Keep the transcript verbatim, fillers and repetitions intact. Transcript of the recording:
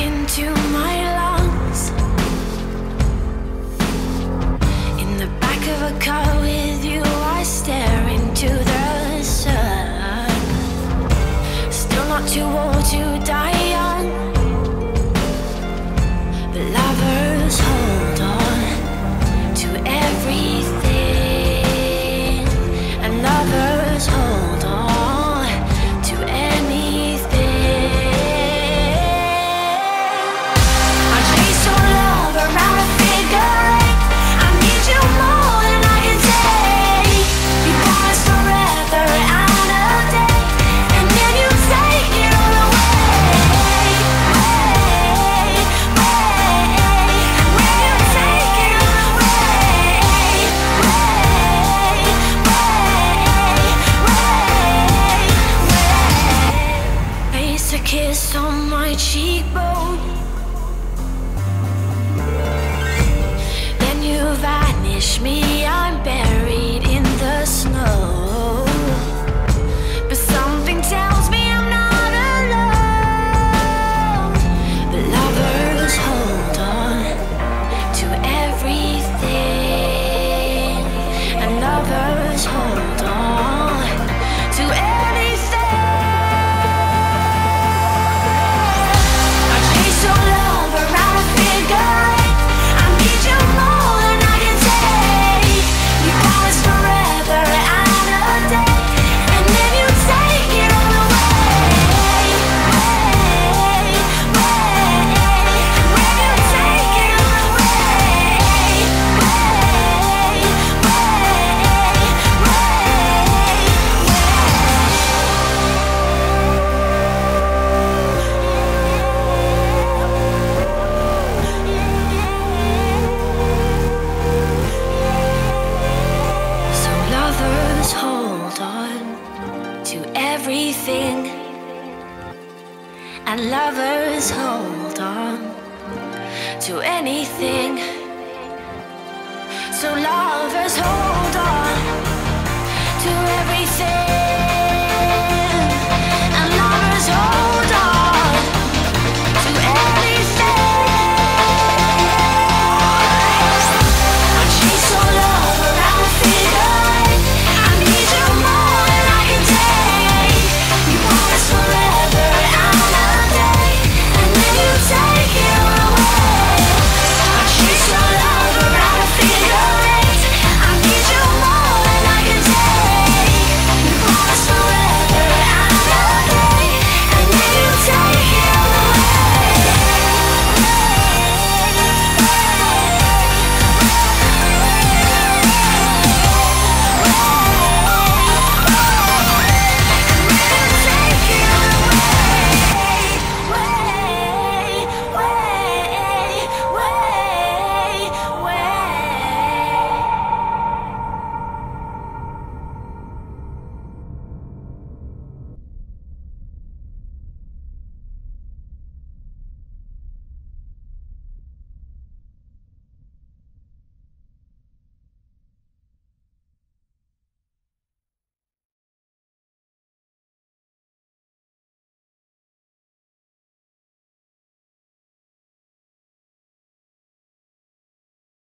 into my lungs. In the back of a car with you, I stare into the sun. Still not too old to die young, but lovers hold on to everything, and lovers hold on to anything. I chase your love around a figure eight. I need you more than I can take. You promise forever and a day, and then you take it all away. Way, way, and when you take it all away. Way, way, way, way. Place a kiss on my cheekbone, then you vanish me, I'm buried in the snow. But something tells me I'm not alone. But lovers hold on to everything, and lovers hold on to anything. I chase your love around a figure eight. I need you more than I can take. You promise forever and a day, and then you take it all away. Way, way, and when you take it all away. Way, So lovers hold on to everything, and lovers hold on to anything. So lovers hold on to everything.